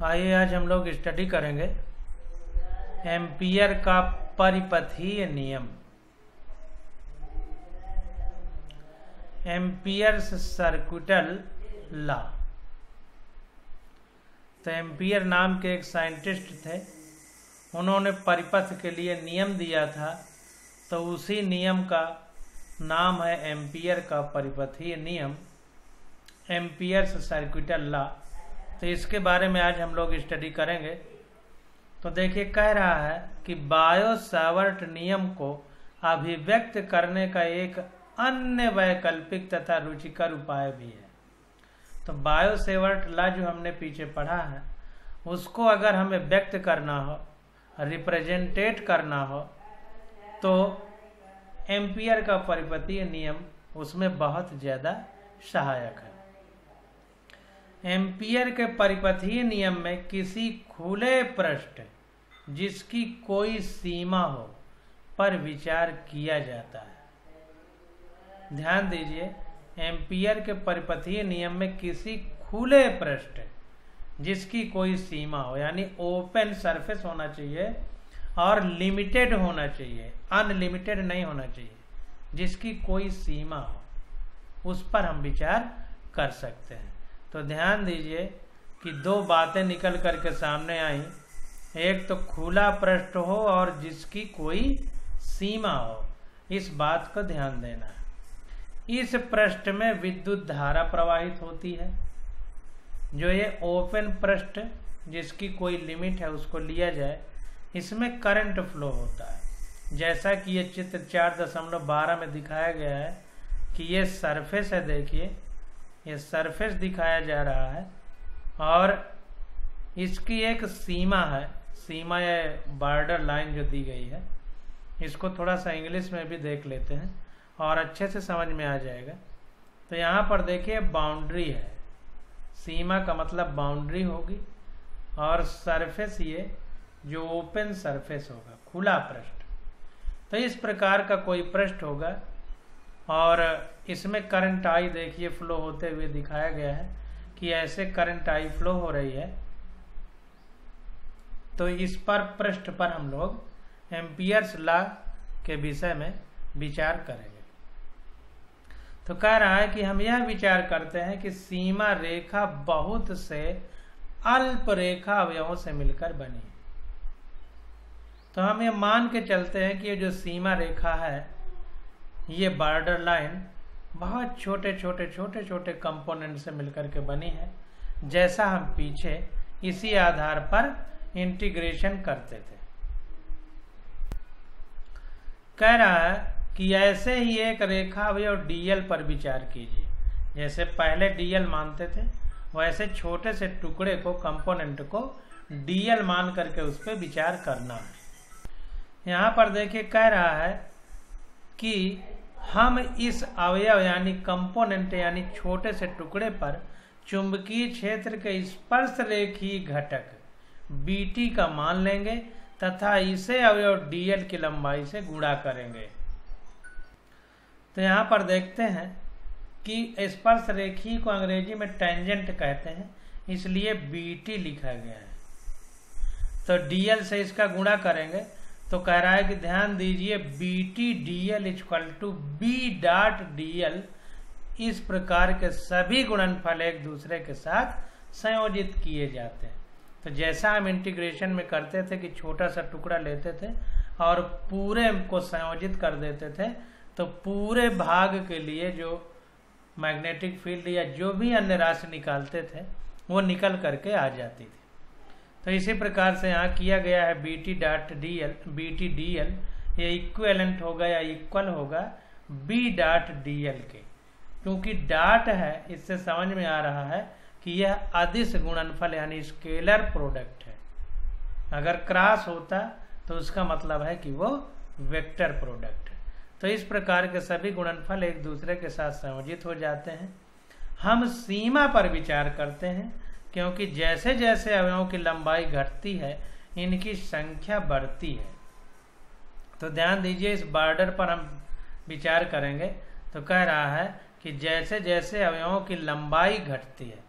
आइए आज हम लोग स्टडी करेंगे एम्पियर का परिपथीय नियम। Ampere's circuital law. तो एम्पियर नाम के एक साइंटिस्ट थे, उन्होंने परिपथ के लिए नियम दिया था, तो उसी नियम का नाम है एम्पियर का परिपथीय नियम, एम्पियर्स सर्किटल लॉ। तो इसके बारे में आज हम लोग स्टडी करेंगे। तो देखिए, कह रहा है कि बायो-सावर्ट नियम को अभिव्यक्त करने का एक अन्य वैकल्पिक तथा रुचिकर उपाय भी है। तो बायो-सावर्ट लॉ जो हमने पीछे पढ़ा है, उसको अगर हमें व्यक्त करना हो, रिप्रेजेंटेट करना हो, तो एम्पियर का परिपथीय नियम उसमें बहुत ज़्यादा सहायक है। एम्पियर के परिपथीय नियम में किसी खुले पृष्ठ जिसकी कोई सीमा हो पर विचार किया जाता है। ध्यान दीजिए, एम्पियर के परिपथीय नियम में किसी खुले पृष्ठ जिसकी कोई सीमा हो, यानी ओपन सरफेस होना चाहिए और लिमिटेड होना चाहिए, अनलिमिटेड नहीं होना चाहिए, जिसकी कोई सीमा हो, उस पर हम विचार कर सकते हैं। तो ध्यान दीजिए कि दो बातें निकल करके सामने आई, एक तो खुला पृष्ठ हो और जिसकी कोई सीमा हो, इस बात को ध्यान देना है। इस पृष्ठ में विद्युत धारा प्रवाहित होती है। जो ये ओपन पृष्ठ जिसकी कोई लिमिट है उसको लिया जाए, इसमें करंट फ्लो होता है। जैसा कि ये चित्र 4.12 में दिखाया गया है कि ये सरफेस है। देखिए, ये सरफेस दिखाया जा रहा है और इसकी एक सीमा है, सीमा या बॉर्डर लाइन जो दी गई है। इसको थोड़ा सा इंग्लिश में भी देख लेते हैं और अच्छे से समझ में आ जाएगा। तो यहाँ पर देखिए बाउंड्री है, सीमा का मतलब बाउंड्री होगी, और सरफेस ये जो ओपन सरफेस होगा, खुला पृष्ठ। तो इस प्रकार का कोई पृष्ठ होगा और इसमें करंट आई देखिए फ्लो होते हुए दिखाया गया है कि ऐसे करंट आई फ्लो हो रही है। तो इस पर पृष्ठ पर हम लोग एम्पियर्स लॉ के विषय में विचार करेंगे। तो कह रहा है कि हम यह विचार करते हैं कि सीमा रेखा बहुत से अल्प रेखा अवयवों से मिलकर बनी है। तो हम ये मान के चलते हैं कि ये जो सीमा रेखा है, ये बॉर्डर लाइन बहुत छोटे छोटे कंपोनेंट से मिलकर के बनी है, जैसा हम पीछे इसी आधार पर इंटीग्रेशन करते थे। कह रहा है कि ऐसे ही एक रेखा अवयव डीएल पर विचार कीजिए। जैसे पहले डीएल मानते थे, वैसे छोटे से टुकड़े को, कंपोनेंट को डीएल मान करके उस पर विचार करना है। यहाँ पर देखिए, कह रहा है कि हम इस अवयव यानी कंपोनेंट यानी छोटे से टुकड़े पर चुंबकीय क्षेत्र के स्पर्श रेखीय घटक बीटी का मान लेंगे तथा इसे अवयव डीएल की लंबाई से गुणा करेंगे। तो यहाँ पर देखते हैं कि स्पर्श रेखीय को अंग्रेजी में टेंजेंट कहते हैं, इसलिए बीटी लिखा गया है। तो डीएल से इसका गुणा करेंगे। तो कह रहा है कि ध्यान दीजिए, B T D L equal to B dot D L, इस प्रकार के सभी गुणनफल एक दूसरे के साथ संयोजित किए जाते हैं। तो जैसा हम इंटीग्रेशन में करते थे कि छोटा सा टुकड़ा लेते थे और पूरे को संयोजित कर देते थे, तो पूरे भाग के लिए जो मैग्नेटिक फील्ड या जो भी अन्य राशि निकालते थे वो निकल करके आ जाती थी। तो इसी प्रकार से यहाँ किया गया है B T dot D L, B T D L ये इक्विवेलेंट होगा या इक्वल होगा बी डॉट डी एल के। क्योंकि डॉट है, इससे समझ में आ रहा है कि यह अदिश गुणनफल यानी स्केलर प्रोडक्ट है। अगर क्रॉस होता तो उसका मतलब है कि वो वेक्टर प्रोडक्ट है। तो इस प्रकार के सभी गुणनफल एक दूसरे के साथ संयोजित हो जाते हैं। हम सीमा पर विचार करते हैं, क्योंकि जैसे जैसे अवयवों की लंबाई घटती है इनकी संख्या बढ़ती है। तो ध्यान दीजिए, इस बॉर्डर पर हम विचार करेंगे। तो कह रहा है कि जैसे जैसे अवयवों की लंबाई घटती है,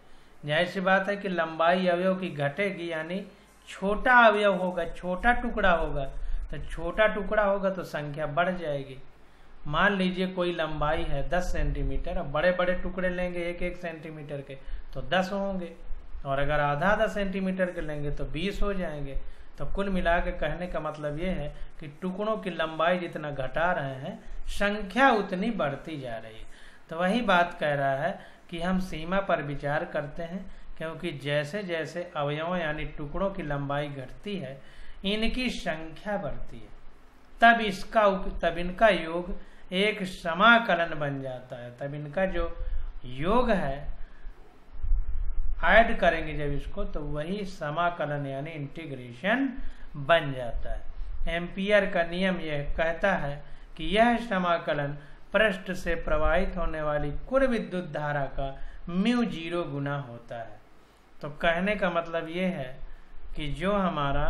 जाहिर सी बात है कि लंबाई अवयव की घटेगी, यानी छोटा अवयव होगा, छोटा टुकड़ा होगा, तो छोटा टुकड़ा होगा तो संख्या बढ़ जाएगी। मान लीजिए कोई लंबाई है 10 सेंटीमीटर, अब बड़े बड़े टुकड़े लेंगे 1-1 सेंटीमीटर के तो 10 होंगे, और अगर आधा सेंटीमीटर के लेंगे तो 20 हो जाएंगे। तो कुल मिला के कहने का मतलब ये है कि टुकड़ों की लंबाई जितना घटा रहे हैं, संख्या उतनी बढ़ती जा रही है। तो वही बात कह रहा है कि हम सीमा पर विचार करते हैं, क्योंकि जैसे जैसे अवयवों यानी टुकड़ों की लंबाई घटती है, इनकी संख्या बढ़ती है, तब इनका योग एक समाकलन बन जाता है। तब इनका जो योग है, ऐड करेंगे जब इसको, तो वही समाकलन यानी इंटीग्रेशन बन जाता है। एम्पियर का नियम यह कहता है कि यह समाकलन पृष्ठ से प्रवाहित होने वाली कुल विद्युत धारा का μ0 गुना होता है। तो कहने का मतलब ये है कि जो हमारा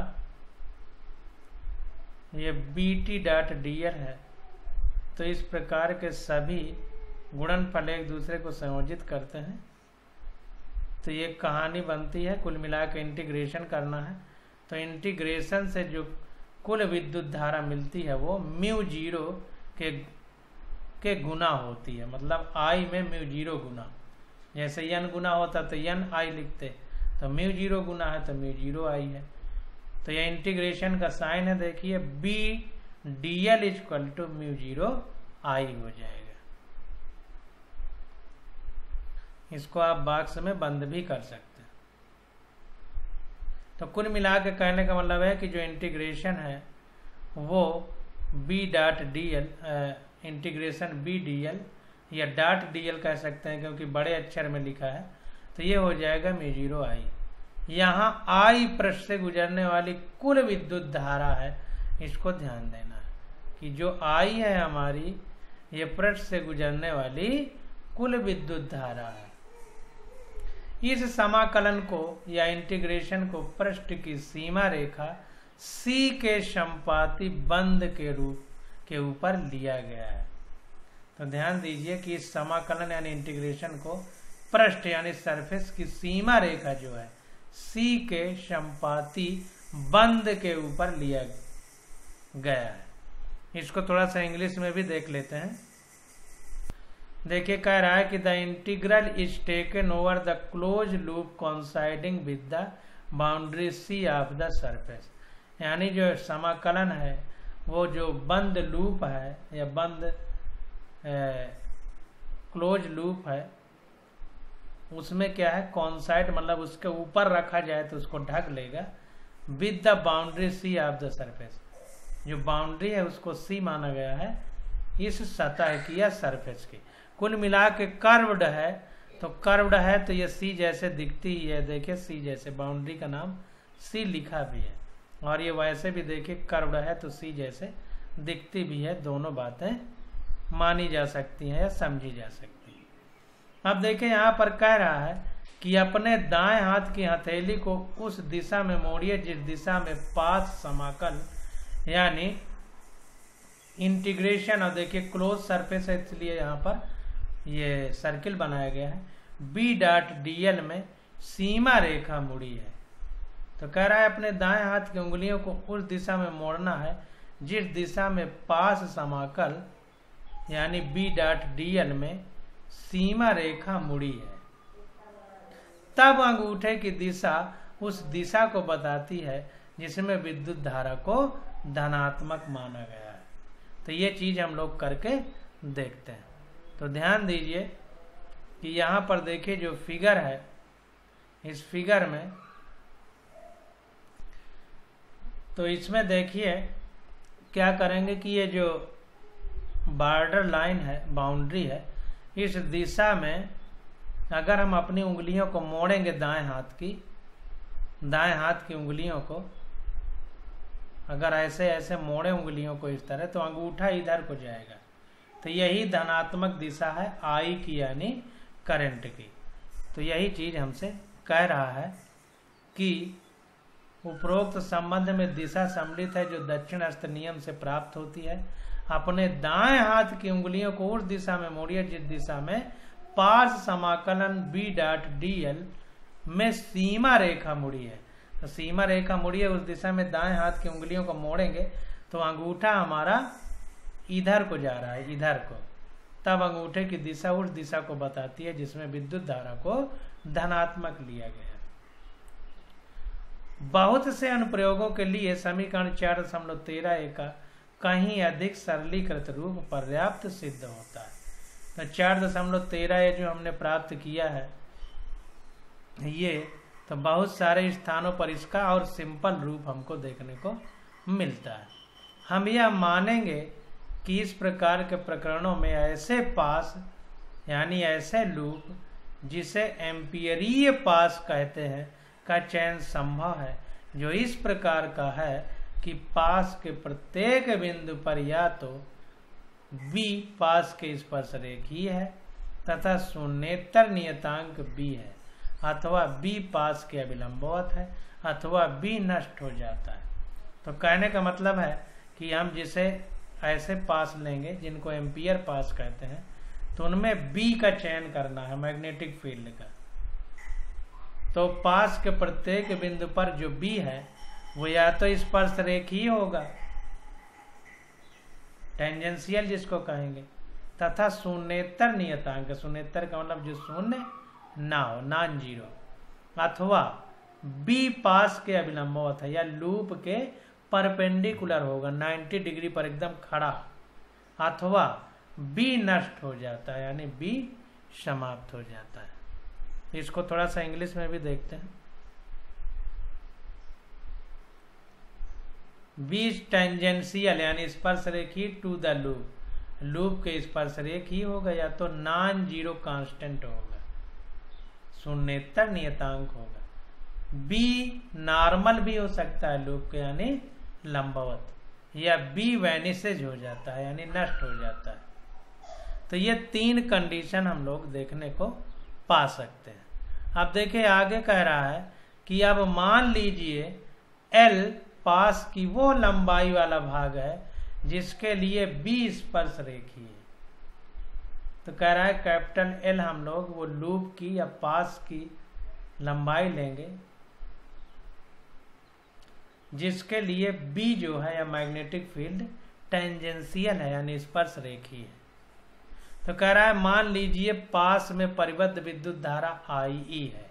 ये BT.dl है, तो इस प्रकार के सभी गुणनफल एक दूसरे को संयोजित करते हैं, तो ये कहानी बनती है। कुल मिला के इंटीग्रेशन करना है, तो इंटीग्रेशन से जो कुल विद्युत धारा मिलती है वो μ0 के गुना होती है, मतलब I में μ0 गुना। जैसे n गुना होता तो n I लिखते, तो μ0 गुना है तो μ0 I है। तो यह इंटीग्रेशन का साइन है, देखिए BDL = μ0 I हो जाएगा। इसको आप बॉक्स में बंद भी कर सकते हैं। तो कुल मिला के कहने का मतलब है कि जो इंटीग्रेशन है वो B.dl इंटीग्रेशन BDL या .dl कह सकते हैं, क्योंकि बड़े अक्षर में लिखा है, तो ये हो जाएगा μ0 I। यहाँ I पृष्ठ से गुजरने वाली कुल विद्युत धारा है, इसको ध्यान देना है कि जो I है हमारी, ये पृष्ठ से गुजरने वाली कुल विद्युत धारा है। इस समाकलन को या इंटीग्रेशन को पृष्ठ की सीमा रेखा C के संपाती बंद के रूप के ऊपर लिया गया है। तो ध्यान दीजिए कि इस समाकलन यानी इंटीग्रेशन को पृष्ठ यानी सरफेस की सीमा रेखा जो है C के संपाती बंद के ऊपर लिया गया है। इसको थोड़ा सा इंग्लिश में भी देख लेते हैं। देखिए कह रहा है कि the integral is taken over the close loop coinciding with the boundary C of the surface, यानी जो समाकलन है वो जो बंद लूप है या बंद क्लोज लूप है, उसमें क्या है कोइंसाइड, मतलब उसके ऊपर रखा जाए तो उसको ढक लेगा with the boundary C of the surface. जो बाउंड्री है उसको C माना गया है इस सतह की या सरफेस की। कुल मिला के कर्व्ड है, तो कर्व्ड है तो ये C जैसे दिखती ही है। देखिए C जैसे, बाउंड्री का नाम C लिखा भी है, और ये वैसे भी देखिए कर्व्ड है तो C जैसे दिखती भी है। दोनों बातें मानी जा सकती हैं या समझी जा सकती हैं। अब देखिए यहाँ पर कह रहा है कि अपने दाएं हाथ की हथेली को उस दिशा में मोड़िए जिस दिशा में पास समाकल यानी इंटीग्रेशन, और देखिए क्लोज सरफेस है इसलिए यहाँ पर ये सर्किल बनाया गया है, B.dl में सीमा रेखा मुड़ी है। तो कह रहा है अपने दाएं हाथ की उंगलियों को उस दिशा में मोड़ना है जिस दिशा में पास समाकल यानी B.dl में सीमा रेखा मुड़ी है। तब अंगूठे की दिशा उस दिशा को बताती है जिसमें विद्युत धारा को धनात्मक माना गया है। तो ये चीज हम लोग करके देखते हैं। तो ध्यान दीजिए कि यहाँ पर देखिए जो फिगर है, इस फिगर में तो इसमें देखिए क्या करेंगे कि ये जो बॉर्डर लाइन है, बाउंड्री है, इस दिशा में अगर हम अपनी उंगलियों को मोड़ेंगे दाएं हाथ की उंगलियों को, अगर ऐसे ऐसे मोड़े उंगलियों को इस तरह, तो अंगूठा इधर को जाएगा। तो यही धनात्मक दिशा है I की यानी करंट की। तो यही चीज हमसे कह रहा है कि उपरोक्त संबंध में दिशा सम्मिलित है जो दक्षिणावर्त नियम से प्राप्त होती है। अपने दाएं हाथ की उंगलियों को उस दिशा में मोड़िए जिस दिशा में पार्श्व समाकलन B.dl में सीमा रेखा मुड़ी है। तो सीमा रेखा मुड़ी है, उस दिशा में दाएं हाथ की उंगलियों को मोड़ेंगे तो अंगूठा हमारा इधर को जा रहा है, इधर को, तब अंगूठे की दिशा उस दिशा को बताती है जिसमें विद्युत धारा को धनात्मक लिया गया है। बहुत से अनुप्रयोगों के लिए समीकरण 4.13 का कहीं अधिक सरलीकृत रूप पर्याप्त सिद्ध होता है। तो 4.13 जो हमने प्राप्त किया है ये, तो बहुत सारे स्थानों पर इसका और सिंपल रूप हमको देखने को मिलता है। हम यह मानेंगे कि इस प्रकार के प्रकरणों में ऐसे पास यानी ऐसे लूप जिसे एम्पियरीय पास कहते हैं का चयन संभव है, जो इस प्रकार का है कि पास के प्रत्येक बिंदु पर या तो b पास के स्पर्श रेखीय है तथा शून्येतर नियतांक b है, अथवा b पास के अभिलंबवत है, अथवा b नष्ट हो जाता है। तो कहने का मतलब है कि हम जिसे ऐसे पास लेंगे जिनको एम्पियर पास कहते हैं, तो उनमें b का चयन करना है मैग्नेटिक फील्ड का। तो पास के प्रत्येक बिंदु पर जो b है वो या तो स्पर्श रेखीय होगा, टेंजेंशियल जिसको कहेंगे, तथा शून्येतर नियतांक, शून्येतर का मतलब जो शून्य ना हो, नॉन जीरो, अथवा b पास के अभिलंबवत है या लूप के परपेंडिकुलर होगा, 90 डिग्री पर एकदम खड़ा, अथवा b नष्ट हो जाता है यानी b समाप्त हो जाता है। इसको थोड़ा सा इंग्लिश में भी देखते हैं। b टेंजेंशियल यानी स्पर्श रेखीय टू द लूप, लूप के स्पर्श रेखीय होगा या तो नॉन जीरो कांस्टेंट होगा, शून्येतर नियतांक होगा। b नॉर्मल भी हो सकता है लूप के यानी लंबवत, या b वैनिसेज हो जाता है यानी नष्ट हो जाता है। तो ये तीन कंडीशन हम लोग देखने को पा सकते हैं। अब देखिए आगे कह रहा है कि अब मान लीजिए L पास की वो लंबाई वाला भाग है जिसके लिए b स्पर्श रेखीय है। तो कह रहा है कैपिटल L हम लोग वो लूप की या पास की लंबाई लेंगे जिसके लिए b जो है या मैग्नेटिक फील्ड टेंजेंशियल है यानी स्पर्श रेखीय है। तो कह रहा है मान लीजिए पास में परिबद्ध विद्युत धारा IE है,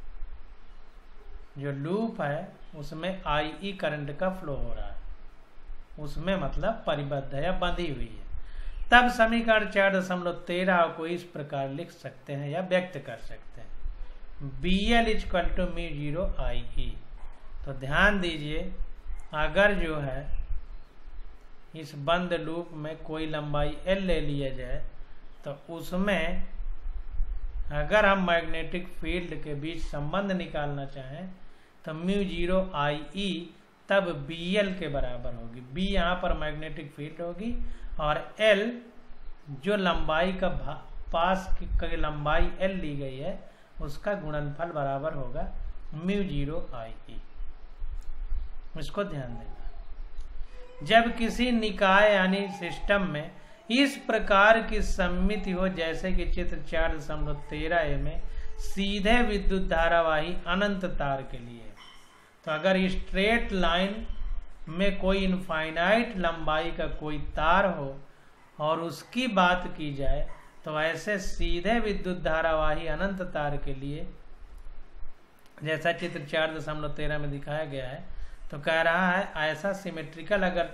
जो लूप है उसमें IE करंट का फ्लो हो रहा है, उसमें मतलब परिबद्ध है या बंधी हुई है। तब समीकरण 4.13 को इस प्रकार लिख सकते हैं या व्यक्त कर सकते हैं, BL = μ0 IE। तो ध्यान दीजिए अगर जो है इस बंद लूप में कोई लंबाई L ले लिया जाए तो उसमें अगर हम मैग्नेटिक फील्ड के बीच संबंध निकालना चाहें तो μ0 IE तब BL के बराबर होगी। B यहाँ पर मैग्नेटिक फील्ड होगी और L जो लंबाई का पास की लंबाई L ली गई है उसका गुणनफल बराबर होगा μ0 IE। इसको ध्यान देना। जब किसी निकाय यानी सिस्टम में इस प्रकार की सममिति हो जैसे कि चित्र 4.13 में सीधे विद्युत धारावाही अनंत तार के लिए, तो अगर स्ट्रेट लाइन में कोई इनफाइनाइट लंबाई का कोई तार हो और उसकी बात की जाए तो ऐसे सीधे विद्युत धारावाही अनंत तार के लिए जैसा चित्र 4.13 में दिखाया गया है, तो कह रहा है ऐसा सिमेट्रिकल अगर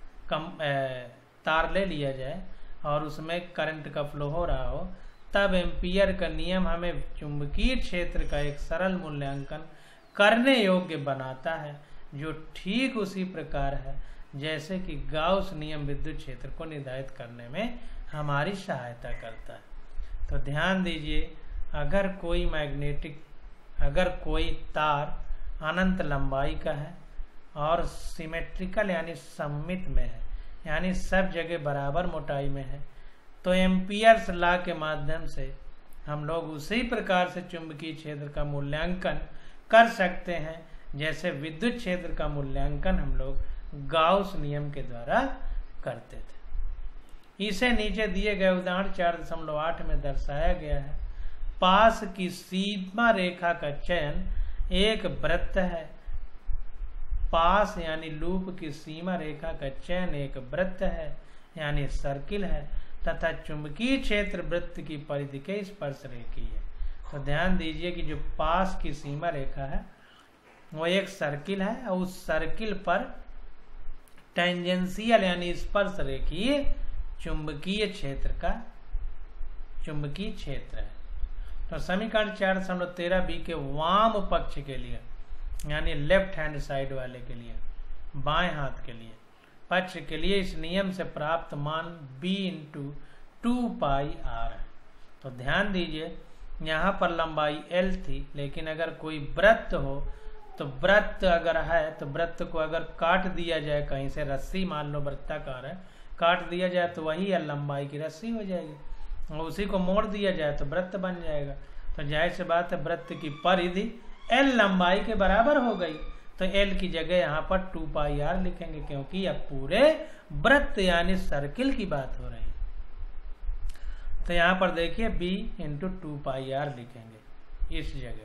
तार ले लिया जाए और उसमें करंट का फ्लो हो रहा हो, तब एम्पियर का नियम हमें चुंबकीय क्षेत्र का एक सरल मूल्यांकन करने योग्य बनाता है, जो ठीक उसी प्रकार है जैसे कि गाउस नियम विद्युत क्षेत्र को निर्धारित करने में हमारी सहायता करता है। तो ध्यान दीजिए अगर कोई तार अनंत लंबाई का है और सिमेट्रिकल यानी सममित में है यानी सब जगह बराबर मोटाई में है, तो एम्पियर्स लॉ के माध्यम से हम लोग उसी प्रकार से चुंबकीय क्षेत्र का मूल्यांकन कर सकते हैं जैसे विद्युत क्षेत्र का मूल्यांकन हम लोग गाउस नियम के द्वारा करते थे। इसे नीचे दिए गए उदाहरण 4.8 में दर्शाया गया है। पास की सीमा रेखा का चयन एक वृत्त है। पास यानी लूप की सीमा रेखा का चयन एक वृत्त है यानी सर्किल है, तथा चुंबकीय क्षेत्र वृत्त की परिधि के स्पर्श रेखी है। तो ध्यान दीजिए कि जो पास की सीमा रेखा है वो एक सर्किल है और उस सर्किल पर टेंजेंशियल यानी स्पर्श रेखीय चुंबकीय क्षेत्र है। तो समीकरण 4.13 के वाम पक्ष के लिए यानी लेफ्ट हैंड साइड वाले के लिए, बाएं हाथ के लिए पक्ष के लिए इस नियम से प्राप्त मान b × 2πr है। तो ध्यान दीजिए यहाँ पर लंबाई l थी, लेकिन अगर कोई वृत्त हो तो वृत्त अगर है तो वृत्त को अगर काट दिया जाए कहीं से, रस्सी मान लो वृत्ताकार है, काट दिया जाए तो वही l लंबाई की रस्सी हो जाएगी, और उसी को मोड़ दिया जाए तो वृत्त बन जाएगा। तो जाहिर सी बात है वृत्त की परिधि l लंबाई के बराबर हो गई, तो l की जगह यहाँ पर 2πr लिखेंगे, क्योंकि अब पूरे वृत्त यानी सर्किल की बात हो रही है। तो यहाँ पर देखिए b × 2πr लिखेंगे इस जगह।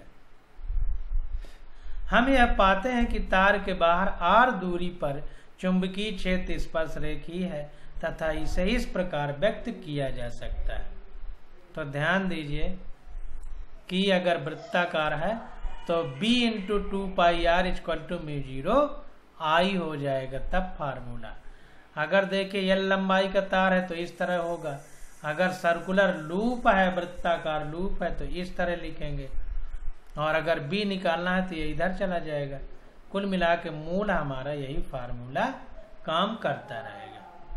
हम यह पाते हैं कि तार के बाहर r दूरी पर चुंबकीय क्षेत्र स्पर्श रेखीय है तथा इसे इस प्रकार व्यक्त किया जा सकता है। तो ध्यान दीजिए कि अगर वृत्ताकार है तो b × 2πr = μ0 I हो जाएगा तब फार्मूला। अगर देखिए l लंबाई का तार है तो इस तरह होगा, अगर सर्कुलर लूप है, वृत्ताकार लूप है तो इस तरह लिखेंगे, और अगर b निकालना है तो ये इधर चला जाएगा। कुल मिला के मूल हमारा यही फार्मूला काम करता रहेगा।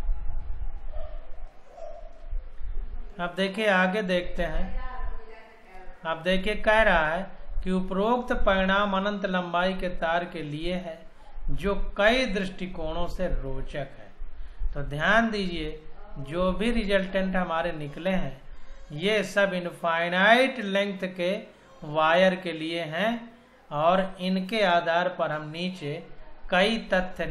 अब देखिए आगे देखते हैं। अब देखिए कह रहा है कि उपरोक्त परिणाम अनंत लंबाई के तार के लिए है जो कई दृष्टिकोणों से रोचक है। तो ध्यान दीजिए जो भी रिजल्टेंट हमारे निकले हैं ये सब इनफाइनाइट लेंथ के वायर के लिए हैं, और इनके आधार पर हम नीचे कई तथ्य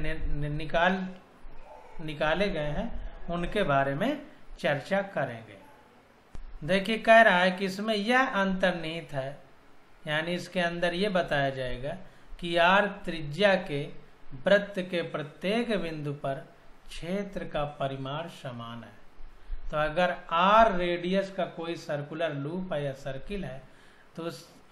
निकाले गए हैं उनके बारे में चर्चा करेंगे। देखिए कह रहा है कि इसमें यह अंतर्निहित है, यानी इसके अंदर ये बताया जाएगा कि r त्रिज्या के वृत्त के प्रत्येक बिंदु पर क्षेत्र का परिमाण समान है। तो अगर r रेडियस का कोई सर्कुलर लूप है या सर्किल है तो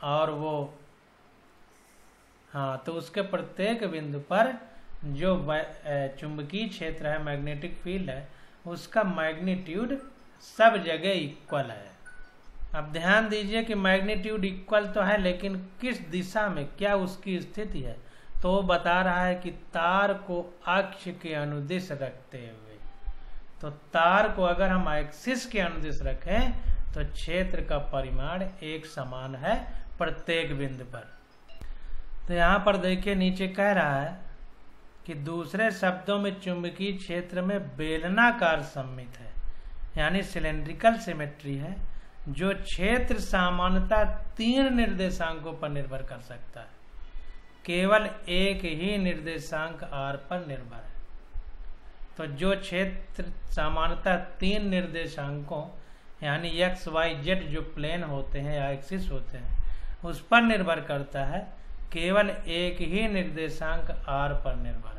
तो उसके प्रत्येक बिंदु पर जो चुंबकीय क्षेत्र है, मैग्नेटिक फील्ड है, उसका मैग्नीट्यूड सब जगह इक्वल है। अब ध्यान दीजिए कि मैग्नीट्यूड इक्वल तो है, लेकिन किस दिशा में क्या उसकी स्थिति है, तो वो बता रहा है कि तार को अक्ष के अनुदिश रखते हुए। तो तार को अगर हम एक्सिस के अनुदिश रखें तो क्षेत्र का परिमाण एक समान है प्रत्येक बिंदु पर। तो यहाँ पर देखिए नीचे कह रहा है कि दूसरे शब्दों में चुंबकीय क्षेत्र में बेलनाकार सममित है, यानी सिलेंड्रिकल सिमेट्री है, जो क्षेत्र सामान्यतः 3 निर्देशांकों पर निर्भर कर सकता है, केवल एक ही निर्देशांक r पर निर्भर है। तो जो क्षेत्र सामान्यतः 3 निर्देशांकों यानी x, y, z जो प्लेन होते हैं या एक्सिस होते हैं उस पर निर्भर करता है, केवल एक ही निर्देशांक r पर निर्भर है।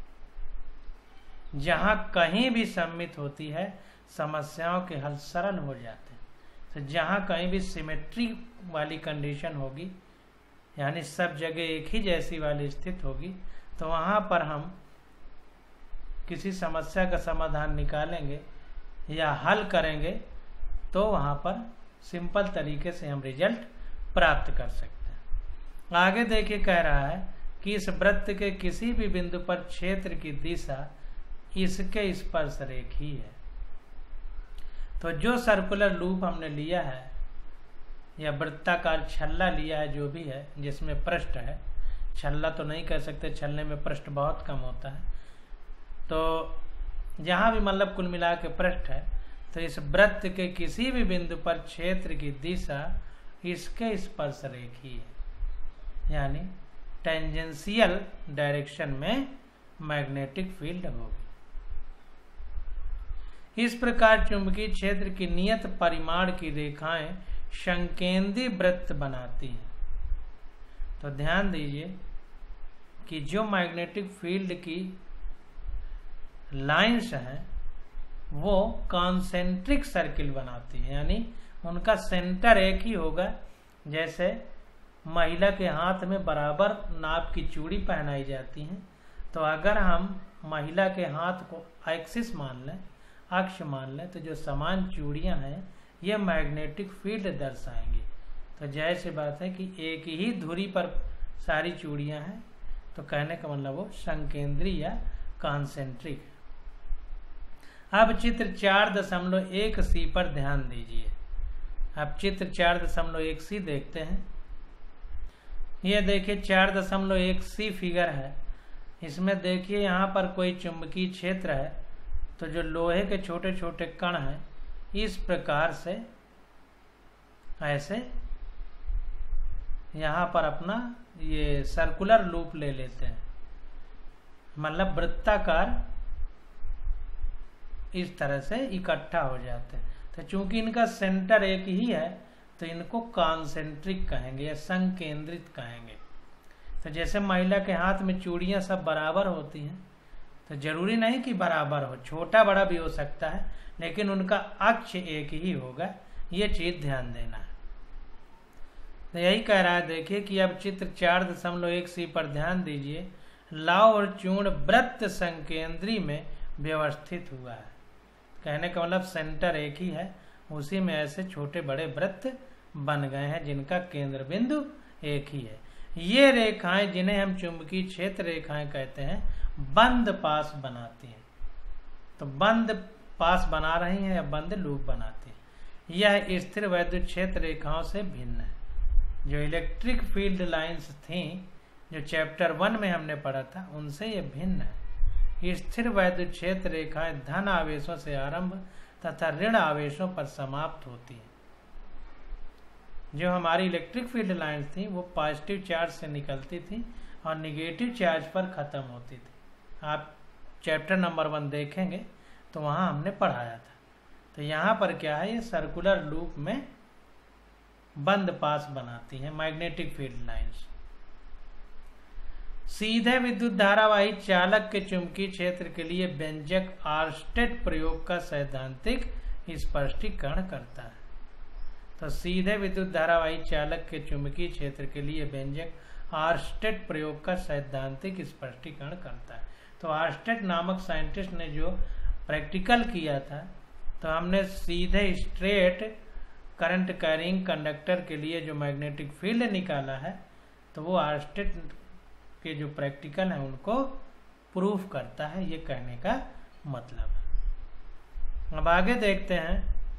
जहां कहीं भी सममित होती है समस्याओं के हल सरल हो जाते हैं। तो जहां कहीं भी सिमेट्री वाली कंडीशन होगी, यानी सब जगह एक ही जैसी वाली स्थिति होगी, तो वहां पर हम किसी समस्या का समाधान निकालेंगे या हल करेंगे तो वहां पर सिंपल तरीके से हम रिजल्ट प्राप्त कर सकते हैं। आगे देखिए कह रहा है कि इस वृत्त के किसी भी बिंदु पर क्षेत्र की दिशा इसके स्पर्श रेखी है। तो जो सर्कुलर लूप हमने लिया है या वृत्ताकार छल्ला लिया है, जो भी है जिसमें पृष्ठ है, छल्ला तो नहीं कह सकते, छल्ले में पृष्ठ बहुत कम होता है, तो जहां भी मतलब कुल मिला के पृष्ठ है, तो इस वृत्त के किसी भी बिंदु पर क्षेत्र की दिशा इसके स्पर्श रेखी है, यानी टेंजेंशियल डायरेक्शन में मैग्नेटिक फील्ड होगी। इस प्रकार चुंबकीय क्षेत्र की नियत परिमाण की रेखाएं संकेंद्री वृत्त बनाती है। तो ध्यान दीजिए कि जो मैग्नेटिक फील्ड की लाइंस हैं वो कॉन्सेंट्रिक सर्किल बनाती है, यानी उनका सेंटर एक ही होगा। जैसे महिला के हाथ में बराबर नाप की चूड़ी पहनाई जाती है, तो अगर हम महिला के हाथ को एक्सिस मान लें, अक्ष मान लें, तो जो समान चूड़ियां हैं ये मैग्नेटिक फील्ड दर्शाएंगी। तो जैसी बात है कि एक ही धुरी पर सारी चूड़ियां हैं, तो कहने का मतलब वो संकेंद्री या कॉन्सेंट्रिक है। अब चित्र 4.1c पर ध्यान दीजिए। अब चित्र 4.1c देखते हैं। ये देखिए 4.1c फिगर है। इसमें देखिए यहाँ पर कोई चुंबकीय क्षेत्र है, तो जो लोहे के छोटे छोटे कण हैं इस प्रकार से ऐसे यहाँ पर अपना ये सर्कुलर लूप ले लेते हैं, मतलब वृत्ताकार इस तरह से इकट्ठा हो जाते हैं। तो चूंकि इनका सेंटर एक ही है तो इनको कॉन्सेंट्रिक कहेंगे या संकेंद्रित कहेंगे। तो जैसे महिला के हाथ में चूड़ियां सब बराबर होती हैं, तो जरूरी नहीं कि बराबर हो, छोटा बड़ा भी हो सकता है, लेकिन उनका अक्ष एक ही होगा। ये चीज ध्यान देना है। तो यही कह रहा है, देखिए कि अब चित्र 4.1c पर ध्यान दीजिए। लाव और चूर्ण वृत्त संकेंद्री में व्यवस्थित हुआ है। कहने का मतलब सेंटर एक ही है, उसी में ऐसे छोटे बड़े वृत्त बन गए हैं जिनका केंद्र बिंदु एक ही है। ये रेखाएं, जिन्हें हम चुंबकीय क्षेत्र रेखाएं कहते हैं, बंद पास बनाती हैं। तो बंद पास बना रही हैं या बंद लूप बनाती हैं। यह स्थिर वैद्युत क्षेत्र रेखाओं से भिन्न है। जो इलेक्ट्रिक फील्ड लाइंस थी जो चैप्टर 1 में हमने पढ़ा था, उनसे ये भिन्न है। स्थिर वैद्युत क्षेत्र रेखाएं धन आवेशों से आरंभ तथा ऋण आवेशों पर समाप्त होती हैं। जो हमारी इलेक्ट्रिक फील्ड लाइंस थी वो पॉजिटिव चार्ज से निकलती थी और निगेटिव चार्ज पर खत्म होती थी। आप चैप्टर नंबर 1 देखेंगे तो वहां हमने पढ़ाया था। तो यहाँ पर क्या है, ये सर्कुलर लूप में बंद पास बनाती हैं मैग्नेटिक फील्ड लाइंस। सीधे विद्युत धारावाही चालक के चुंबकीय क्षेत्र के लिए व्यंजक आर्स्टेड प्रयोग का सैद्धांतिक स्पष्टीकरण करता है। तो सीधे विद्युत धारावाही चालक के चुंबकीय क्षेत्र के लिए व्यंजक आर्स्टेड प्रयोग का सैद्धांतिक स्पष्टीकरण करता है। तो आर्स्टेड नामक साइंटिस्ट ने जो प्रैक्टिकल किया था, तो हमने सीधे स्ट्रेट करंट कैरिंग कंडक्टर के लिए जो मैग्नेटिक फील्ड निकाला है, तो वो आर्स्टेड के जो प्रैक्टिकल है उनको प्रूफ करता है, ये कहने का मतलब है। अब आगे देखते हैं।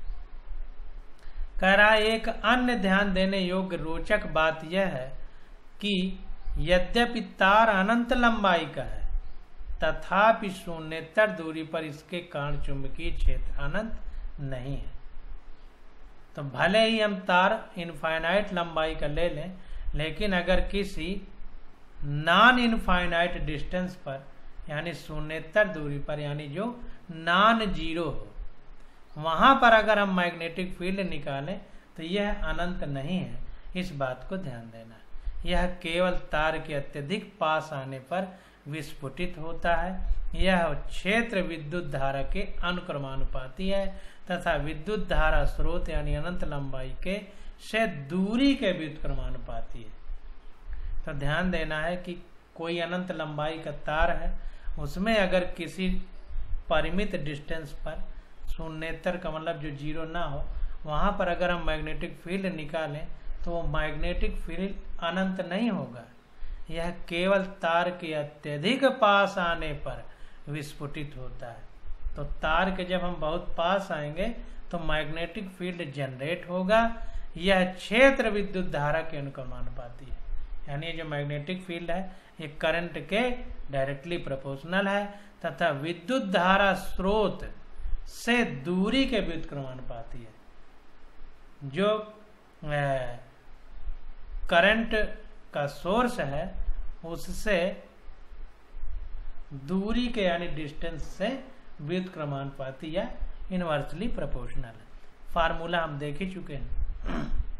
कह रहा है, एक अन्य ध्यान देने योग्य रोचक बात यह है कि यद्यपि तार अनंत लंबाई का है, तथापि शून्येतर दूरी पर इसके कारण चुंबकीय क्षेत्र अनंत नहीं है। तो भले ही हम तार इनफाइनाइट लंबाई का ले लें, लेकिन अगर किसी नॉन इनफाइनाइट डिस्टेंस पर, यानी शून्येतर दूरी पर, यानी जो नॉन जीरो हो, वहां पर अगर हम मैग्नेटिक फील्ड निकालें तो यह अनंत नहीं है। इस बात को ध्यान देना है। यह केवल तार के अत्यधिक पास आने पर विस्फुटित होता है। यह क्षेत्र विद्युत धारा के अनुक्रमानुपाती है तथा विद्युत धारा स्रोत यानी अनंत लंबाई के से दूरी के व्युत्क्रमानुपाती है। तो ध्यान देना है कि कोई अनंत लंबाई का तार है, उसमें अगर किसी परिमित डिस्टेंस पर, शून्येतर का मतलब जो जीरो ना हो, वहां पर अगर हम मैग्नेटिक फील्ड निकालें तो वो मैग्नेटिक फील्ड अनंत नहीं होगा। यह केवल तार के अत्यधिक पास आने पर विस्फुटित होता है। तो तार के जब हम बहुत पास आएंगे तो मैग्नेटिक फील्ड जनरेट होगा। यह क्षेत्र विद्युत धारा के अनुक्रमानुपाती है, यानी जो मैग्नेटिक फील्ड है ये करंट के डायरेक्टली प्रोपोर्शनल है तथा विद्युत धारा स्रोत से दूरी के व्युत्क्रमानुपाती है। जो करंट का सोर्स है उससे दूरी के यानी डिस्टेंस से व्युत्क्रमानुपाती या इनवर्सली प्रोपोर्शनल है। फार्मूला हम देख ही चुके हैं।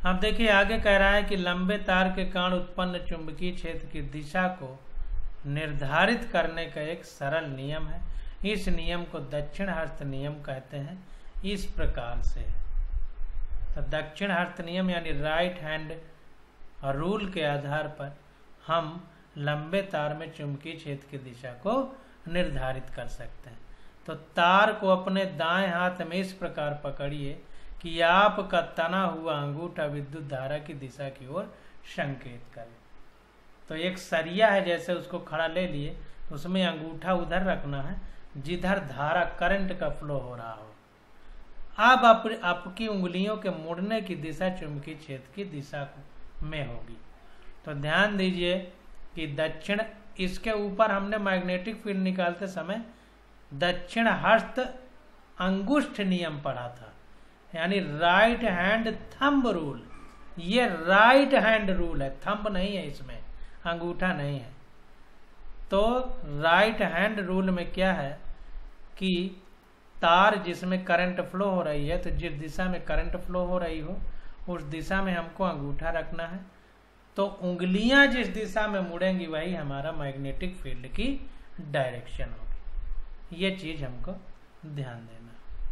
अब देखिए आगे कह रहा है कि लंबे तार के कारण उत्पन्न चुंबकीय क्षेत्र की दिशा को निर्धारित करने का एक सरल नियम है। इस नियम को दक्षिण हस्त नियम कहते हैं। इस प्रकार से तो दक्षिण हस्त नियम यानी राइट हैंड रूल के आधार पर हम लंबे तार में चुंबकीय क्षेत्र की दिशा को निर्धारित कर सकते हैं। तो तार को अपने दाएं हाथ में इस प्रकार पकड़िए कि आपका तना हुआ अंगूठा विद्युत धारा की दिशा की ओर संकेत करे। तो एक सरिया है, जैसे उसको खड़ा ले लिए, तो उसमें अंगूठा उधर रखना है जिधर धारा करंट का फ्लो हो रहा हो। अब आपकी उंगलियों के मुड़ने की दिशा चुंबकीय क्षेत्र की दिशा में होगी। तो ध्यान दीजिए कि दक्षिण, इसके ऊपर हमने मैग्नेटिक फील्ड निकालते समय दक्षिण हस्त अंगुष्ठ नियम पढ़ा था, यानी राइट हैंड थंब रूल। ये राइट हैंड रूल है, थंब नहीं है, इसमें अंगूठा नहीं है। तो राइट हैंड रूल में क्या है कि तार जिसमें करंट फ्लो हो रही है, तो जिस दिशा में करंट फ्लो हो रही हो उस दिशा में हमको अंगूठा रखना है। तो उंगलियां जिस दिशा में मुड़ेंगी वही हमारा मैग्नेटिक फील्ड की डायरेक्शन होगी। ये चीज हमको ध्यान देना।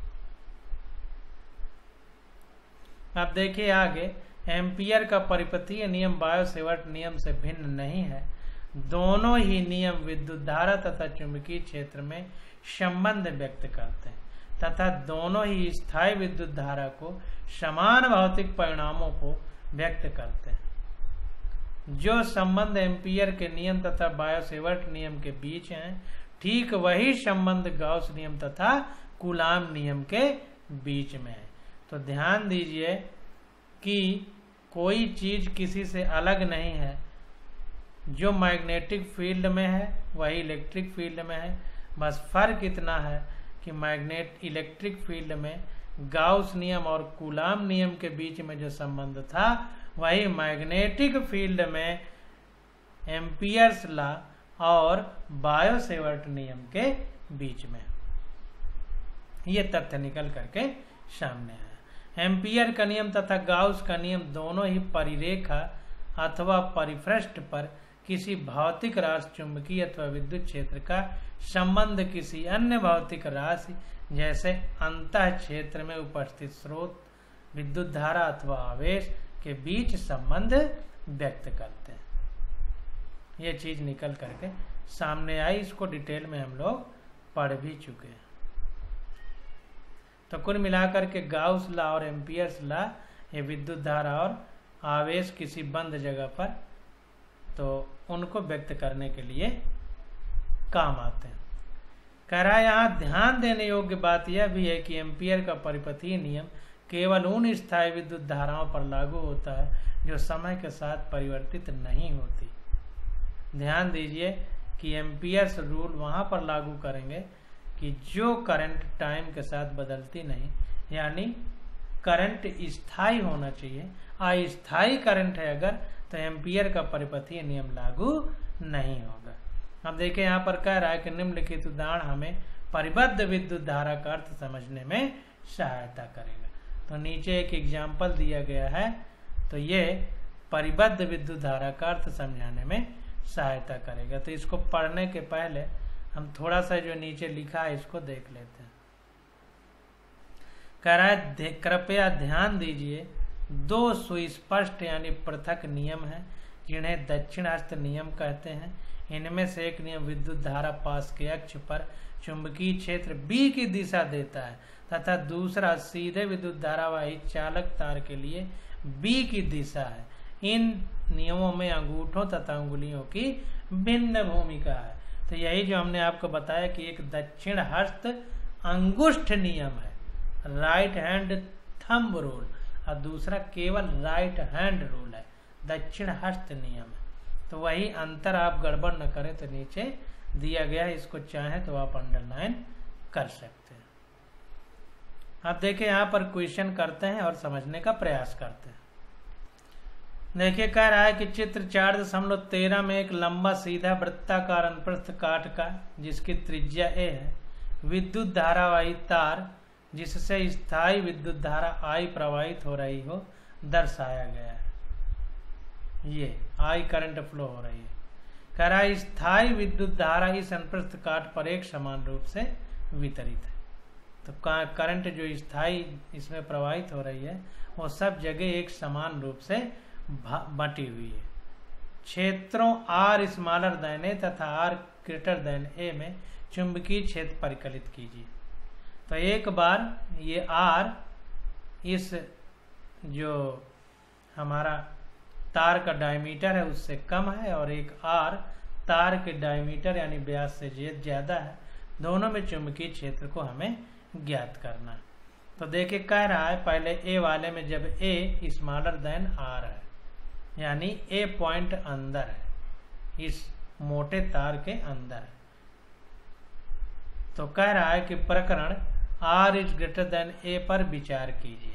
अब देखिए आगे, एम्पियर का परिपथीय नियम बायो-सेवर्ट नियम से भिन्न नहीं है। दोनों ही नियम विद्युत धारा तथा चुंबकीय क्षेत्र में संबंध व्यक्त करते हैं तथा दोनों ही स्थायी विद्युत धारा को समान भौतिक परिणामों को व्यक्त करते हैं। जो संबंध एम्पियर के नियम तथा बायो-सेवर्ट नियम के बीच है, ठीक वही संबंध गाउस नियम तथा कूलाम नियम के बीच में है। तो ध्यान दीजिए कि कोई चीज किसी से अलग नहीं है। जो मैग्नेटिक फील्ड में है वही इलेक्ट्रिक फील्ड में है। बस फर्क इतना है कि इलेक्ट्रिक फील्ड में गाउस नियम और कूलाम नियम के बीच में जो संबंध था वही मैग्नेटिक फील्ड में एम्पियर्स लॉ और बायो-सेवर्ट नियम के बीच में। ये तथ्य निकल करके सामने आया। एम्पियर का नियम तथा गाउस का नियम दोनों ही परिरेखा अथवा परिपृष्ठ पर किसी भौतिक राशि चुंबकीय अथवा विद्युत क्षेत्र का संबंध किसी अन्य भौतिक राशि जैसे अंतः क्षेत्र में उपस्थित स्रोत, विद्युत धारा अथवा आवेश के बीच संबंध व्यक्त करते हैं। ये चीज निकल करके सामने आई। इसको डिटेल में हम लोग पढ़ भी चुके हैं। तो कुल मिलाकर के गाउस लॉ और एम्पियर्स लॉ ये विद्युत धारा और आवेश किसी बंद जगह पर, तो उनको व्यक्त करने के लिए काम आते हैं। कह रहा है यहाँ ध्यान देने योग्य बात यह भी है कि एम्पियर का परिपथीय नियम केवल उन स्थायी विद्युत धाराओं पर लागू होता है जो समय के साथ परिवर्तित नहीं होती। ध्यान दीजिए कि एम्पियर्स रूल वहां पर लागू करेंगे कि जो करंट टाइम के साथ बदलती नहीं, यानी करंट स्थायी होना चाहिए। अस्थायी करंट है अगर, तो एम्पियर का परिपथीय नियम लागू नहीं होगा। अब देखिए यहाँ पर कह रहा है कि निम्नलिखित उदाहरण हमें परिबद्ध विद्युत धारा का अर्थ समझने में सहायता करेगा। तो नीचे एक एग्जाम्पल दिया गया है, तो ये परिबद्ध विद्युत धारा का अर्थ समझाने में सहायता करेगा। तो इसको पढ़ने के पहले हम थोड़ा सा जो नीचे लिखा है इसको देख लेते हैं। कह रहा है कृपया ध्यान दीजिए, दो सुस्पष्ट यानी पृथक नियम हैं जिन्हें दक्षिण हस्त नियम कहते हैं। इनमें से एक नियम विद्युत धारा पास के अक्ष पर चुंबकीय क्षेत्र B की दिशा देता है तथा दूसरा सीधे विद्युत धारावाही चालक तार के लिए B की दिशा है। इन नियमों में अंगूठों तथा उंगलियों की भिन्न भूमिका है। तो यही जो हमने आपको बताया कि एक दक्षिण हस्त अंगुष्ठ नियम है, राइट हैंड थंब रूल, और दूसरा केवल राइट हैंड रूल है, दक्षिण हस्त नियम है। तो वही अंतर आप गड़बड़ न करें तो नीचे दिया गया है, इसको चाहे तो आप अंडरलाइन कर सकते हैं। अब देखिए यहाँ पर क्वेश्चन करते हैं और समझने का प्रयास करते हैं। देखिए कह रहा है कि चित्र 4.13 में एक लंबा सीधा वृत्ताकार अनुप्रस्थ काट का जिसकी त्रिज्या a है, विद्युत धारावाही तार जिससे स्थायी विद्युत धारा I प्रवाहित हो रही हो, दर्शाया गया है। ये आई करंट फ्लो हो रही है। कह रहा है स्थायी विद्युत धारा इस अनुप्रस्थ काट पर एक समान रूप से वितरित है। तो करंट जो स्थायी इसमें प्रवाहित हो रही है वो सब जगह एक समान रूप से बटी हुई है। क्षेत्रों आर स्मॉलर देन ए तथा आर ग्रेटर देन ए में चुंबकीय क्षेत्र परिकलित कीजिए। तो एक बार ये आर इस जो हमारा तार का डायमीटर है उससे कम है और एक आर तार के डायमीटर यानी व्यास से ज़्यादा है। दोनों में चुंबकीय क्षेत्र को हमें ज्ञात करना है। तो देखिए कह रहा है पहले ए वाले में जब ए स्मॉलर देन आर है यानी ए पॉइंट अंदर है, इस मोटे तार के अंदर है, तो कह रहा है कि प्रकरण R is greater than A पर विचार कीजिए।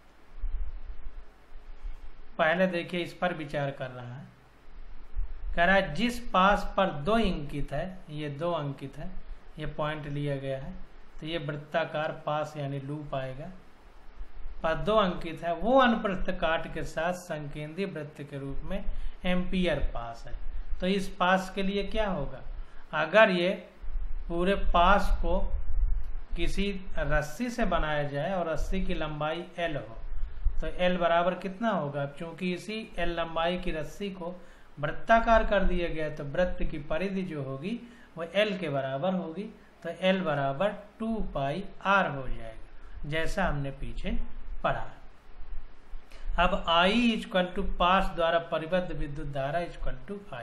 पहले देखिए इस पर विचार कर रहा है। कह रहा है जिस पास पर 2 अंकित है, ये 2 अंकित है, ये पॉइंट लिया गया है, तो ये वृत्ताकार पास यानी लूप आएगा। पर 2 अंकित है वो अनुप्रस्थ काट के साथ संकेंद्रीय वृत्त के रूप में एम्पियर पास है। तो इस पास के लिए क्या होगा, अगर ये पूरे पास को किसी रस्सी से बनाया जाए और रस्सी की लंबाई L हो तो L बराबर कितना होगा। चूंकि इसी L लंबाई की रस्सी को वृत्ताकार कर दिया गया तो वृत्त की परिधि जो होगी वो L के बराबर होगी। तो L बराबर 2 पाई R हो जाएगा जैसा हमने पीछे पढ़ा। अब I इक्वल टू पास द्वारा परिबद्ध विद्युत धारा इक्वल टू I।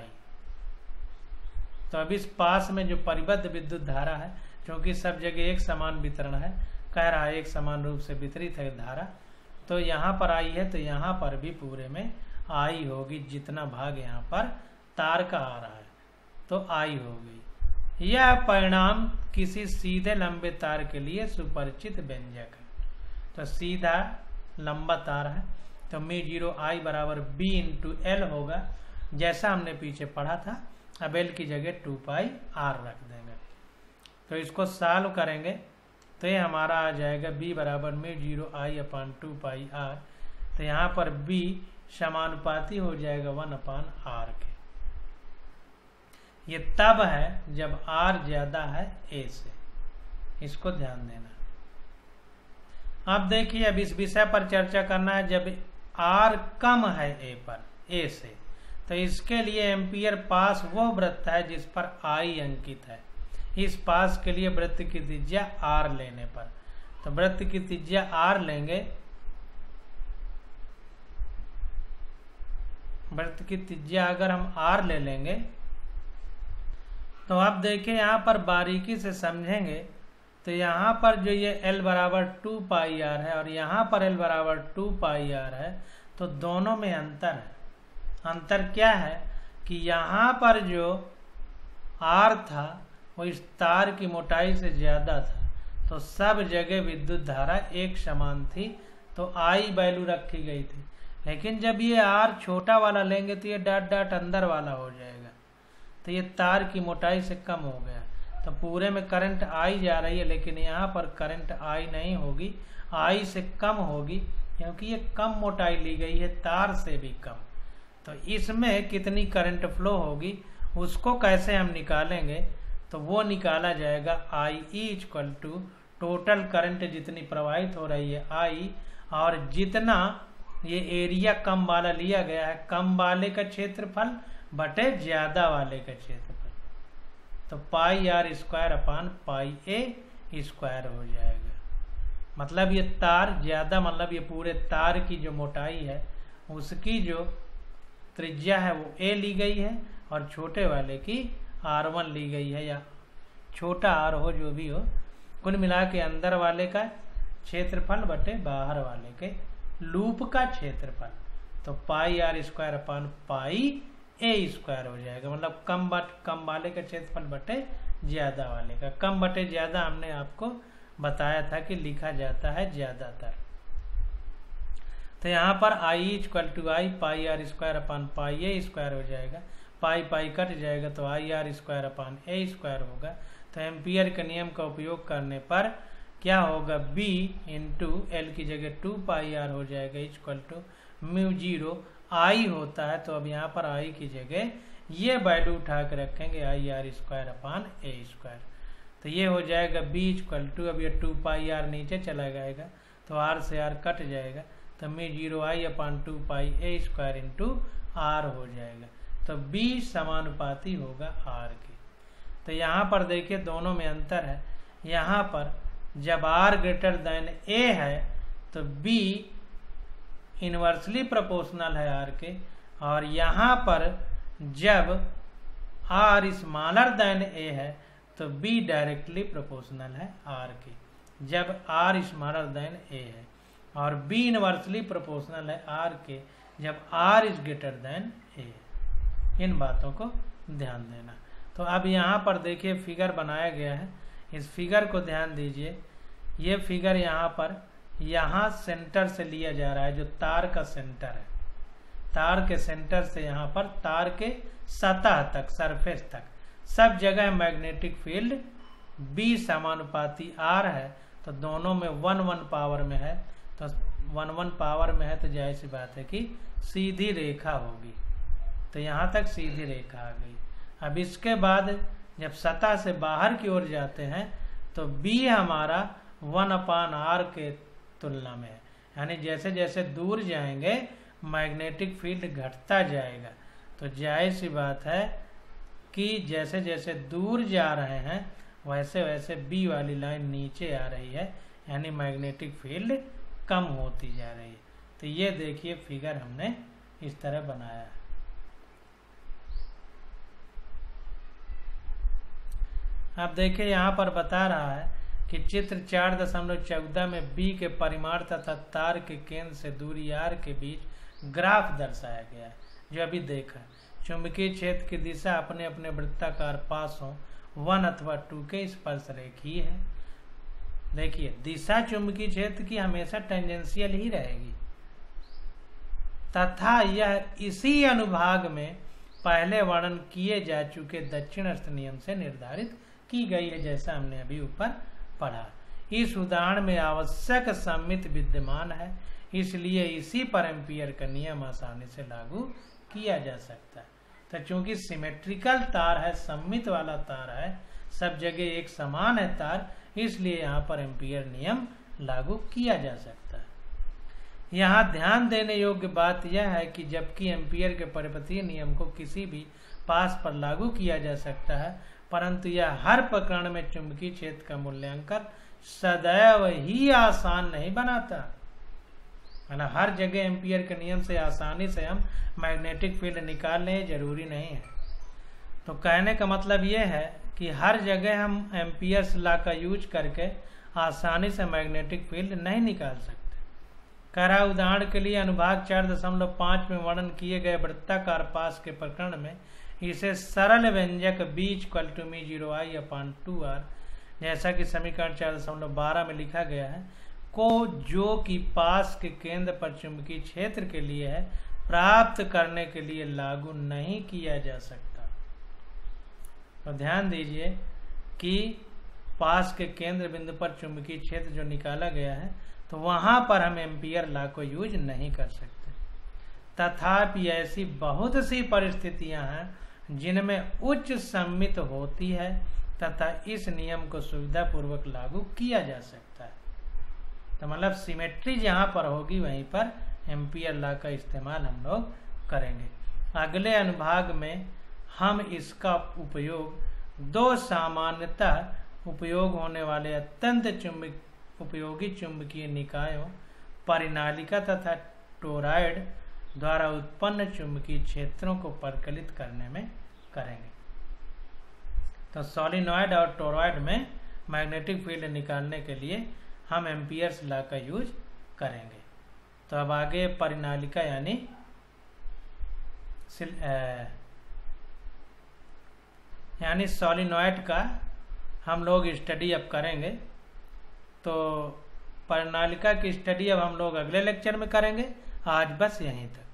तो अब इस पास में जो परिबद्ध विद्युत धारा है, क्योंकि सब जगह एक समान वितरण है, कह रहा है एक समान रूप से वितरित है धारा, तो यहाँ पर I है तो यहाँ पर भी पूरे में I होगी। जितना भाग यहाँ पर तार का आ रहा है तो I होगी। यह परिणाम किसी सीधे लंबे तार के लिए सुपरिचित व्यंजक है। तो सीधा लंबा तार है तो μ0 I बराबर B इंटू L होगा जैसा हमने पीछे पढ़ा था। अब L की जगह 2 पाई R रख देंगे। तो इसको सॉल्व करेंगे तो ये हमारा आ जाएगा B बराबर μ0 I अपान 2 पाई R। तो यहाँ पर B समानुपाती हो जाएगा 1/R के। ये तब है जब R ज्यादा है A से, इसको ध्यान देना। अब देखिए अब इस विषय पर चर्चा करना है जब R कम है A से, तो इसके लिए एम्पियर पास वो वृत्त है जिस पर I अंकित है। इस पास के लिए वृत्त की त्रिज्या R लेने पर, तो वृत्त की त्रिज्या R लेंगे, वृत्त की त्रिज्या अगर हम R ले लेंगे तो आप देखिए यहाँ पर बारीकी से समझेंगे तो यहाँ पर जो ये L बराबर 2 पाई R है और यहाँ पर L बराबर 2 पाई R है, तो दोनों में अंतर है। अंतर क्या है कि यहाँ पर जो R था वो इस तार की मोटाई से ज़्यादा था, तो सब जगह विद्युत धारा एक समान थी, तो I वैल्यू रखी गई थी। लेकिन जब ये R छोटा वाला लेंगे तो ये डॉट डॉट अंदर वाला हो जाएगा, तो ये तार की मोटाई से कम हो गया। तो पूरे में करंट I जा रही है लेकिन यहाँ पर करंट I नहीं होगी, I से कम होगी, क्योंकि ये कम मोटाई ली गई है, तार से भी कम। तो इसमें कितनी करंट फ्लो होगी उसको कैसे हम निकालेंगे, तो वो निकाला जाएगा I equal to total current जितनी प्रवाहित हो रही है I, और जितना ये एरिया कम वाला लिया गया है, कम वाले का क्षेत्रफल बटे ज्यादा वाले का क्षेत्रफल, तो pi R square upon pi A square हो जाएगा। मतलब ये तार ज्यादा, मतलब ये पूरे तार की जो मोटाई है उसकी जो त्रिज्या है वो A ली गई है और छोटे वाले की R1 ली गई है, या छोटा R हो जो भी हो, कुल मिला के अंदर वाले का क्षेत्रफल बटे बाहर वाले के लूप का क्षेत्रफल, तो pi R square upon pi A square हो जाएगा। मतलब कम वाले का क्षेत्रफल बटे ज्यादा वाले का। कम बटे ज्यादा हमने आपको बताया था कि लिखा जाता है ज्यादातर। तो यहाँ पर I equal to I pi R square upon pi A square हो जाएगा। पाई पाई कट जाएगा तो I R square upon A square होगा। तो एम्पियर के नियम का उपयोग करने पर क्या होगा, B इंटू L की जगह 2 पाई R हो जाएगा इक्वल टू म्यू 0 आई होता है, तो अब यहाँ पर आई की जगह ये वैल्यू उठा के रखेंगे I R square upon A square. तो ये हो जाएगा बी इक्वल टू, अब ये 2 पाई आर नीचे चला जाएगा तो आर से आर कट जाएगा, तो mu 0 I upon 2 pi A square into R हो जाएगा। तो बी समानुपाती होगा आर के। तो यहाँ पर देखिए दोनों में अंतर है। यहाँ पर जब आर ग्रेटर देन ए है तो बी इनवर्सली प्रोपोर्शनल है आर के, और यहाँ पर जब आर स्मॉलर देन ए है तो बी डायरेक्टली प्रोपोर्शनल है आर के जब आर स्मॉलर देन ए है, और बी इनवर्सली प्रोपोर्शनल है आर के जब R is greater than A. इन बातों को ध्यान देना। तो अब यहाँ पर देखिए फिगर बनाया गया है, इस फिगर को ध्यान दीजिए। ये फिगर यहाँ पर यहाँ सेंटर से लिया जा रहा है, जो तार का सेंटर है, तार के सेंटर से यहाँ पर तार के सतह तक, सरफेस तक सब जगह मैग्नेटिक फील्ड बी समानुपाती आर है। तो दोनों में 1-1 पावर में है, तो 1-1 पावर में है, तो जाहिर सी बात है कि सीधी रेखा होगी। तो यहाँ तक सीधी रेखा आ गई। अब इसके बाद जब सतह से बाहर की ओर जाते हैं तो बी हमारा 1/r के तुलना में है, यानी जैसे जैसे दूर जाएंगे मैग्नेटिक फील्ड घटता जाएगा। तो जाहिर सी बात है कि जैसे जैसे दूर जा रहे हैं वैसे वैसे बी वाली लाइन नीचे आ रही है, यानी मैग्नेटिक फील्ड कम होती जा रही है। तो ये देखिए फिगर हमने इस तरह बनाया है। अब देखिए यहाँ पर बता रहा है कि चित्र 4.14 में बी के परिमाण तथा तार के केंद्र से दूरी आर के बीच ग्राफ दर्शाया गया है। जो अभी देखा, चुंबकीय क्षेत्र की दिशा अपने अपने वृत्ताकार पासों 1 अथवा 2 के स्पर्श रेखीय है। देखिए दिशा चुंबकीय क्षेत्र की हमेशा टेंजेंशियल ही रहेगी, तथा यह इसी अनुभाग में पहले वर्णन किए जा चुके दक्षिणावर्त नियम से निर्धारित की गई है, जैसा हमने अभी ऊपर पढ़ा। इस उदाहरण में आवश्यक सममित विद्यमान है, इसलिए इसी पर एम्पियर का नियम आसानी से लागू किया जा सकता है। तो चूंकि सिमेट्रिकल तार है, सममित वाला तार है, सब जगह एक समान है तार, इसलिए यहाँ पर एम्पियर नियम लागू किया जा सकता है। यहाँ ध्यान देने योग्य बात यह है कि जबकि एम्पियर के परिपथीय नियम को किसी भी पास पर लागू किया जा सकता है, परंतु यह हर प्रकरण में चुंबकीय क्षेत्र का मूल्यांकन सदैव ही आसान नहीं बनाता। मतलब हर जगह एम्पियर के नियम से आसानी से हम मैग्नेटिक फील्ड निकाल लें, जरूरी नहीं है। तो कहने का मतलब यह है कि हर जगह हम एम्पियर्स लॉ का यूज करके आसानी से मैग्नेटिक फील्ड नहीं निकाल सकते। कह रहा उदाहरण के लिए अनुभाग 4.5 में वर्णन किए गए वृत्ताकार पास के प्रकरण में इसे सरल व्यंजक b = μ0 I/2r, जैसा कि समीकरण 4.12 में लिखा गया है, को जो कि पास के केंद्र पर चुंबकीय क्षेत्र के लिए है, प्राप्त करने के लिए लागू नहीं किया जा सकता। तो ध्यान दीजिए कि पास के केंद्र बिंदु पर चुंबकीय क्षेत्र जो निकाला गया है, तो वहां पर हम एम्पियर लॉ को यूज नहीं कर सकते। तथापि ऐसी बहुत सी परिस्थितियां हैं जिनमें उच्च सममित होती है तथा इस नियम को सुविधापूर्वक लागू किया जा सकता है। तो मतलब सिमेट्री जहां पर होगी वहीं पर एम्पियर लॉ का इस्तेमाल हम लोग करेंगे। अगले अनुभाग में हम इसका उपयोग दो सामान्यतः उपयोग होने वाले अत्यंत उपयोगी चुंबकीय निकायों परिनालिका तथा टोरॉयड द्वारा उत्पन्न चुंबकीय क्षेत्रों को परिकलित करने में करेंगे। तो सोलिनॉइड और टोरॉयड में मैग्नेटिक फील्ड निकालने के लिए हम एम्पियर्स लॉ का यूज करेंगे। तो अब आगे परिनालिका यानी सोलिनॉइड का हम लोग स्टडी अब करेंगे। तो परिनालिका की स्टडी अब हम लोग अगले लेक्चर में करेंगे। आज बस यहीं तक।